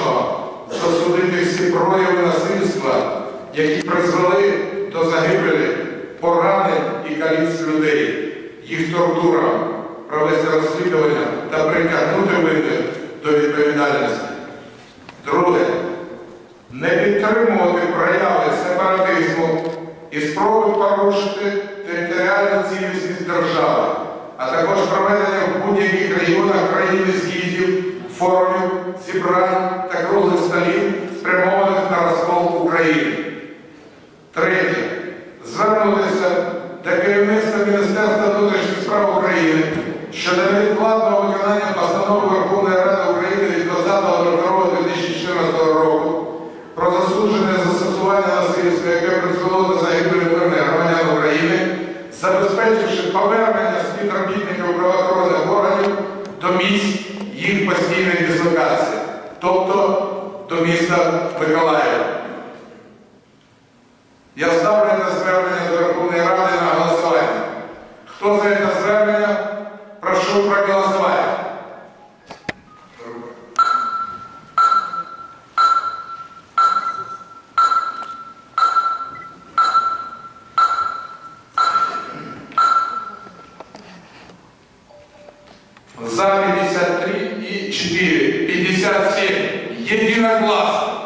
остаточно засудити всі прояви насильства, які призвели до загибелі, поранень і каліцтв людей, їх тортурам, провести розслідування та притягнути винних до відповідальності. Друге. Не підтримувати прояви сепаратизму і спроби порушити територіальну цілісність держави, а також проведення в будь-яких регіонах країни з'їздів, форумів, зібрань та круглих столів, спрямованих на розкол України. Третє. Звернутися до керівництва Міністерства внутрішніх справ України щодо невідкладного виконання постанови Верховної Ради України від 20.02.2014 року про засудження застосування насильства, яке призвело до загибелі мирних громадян України, забезпечивши повернення співробітників правоохоронних органів до місць їх постійної дислокації, тобто до міста Миколаєва. Я ставлю це звернення до Верховної Ради на голосування. Хто за це звернення, прошу проголосувати. За 53 и 4, 57, единогласно.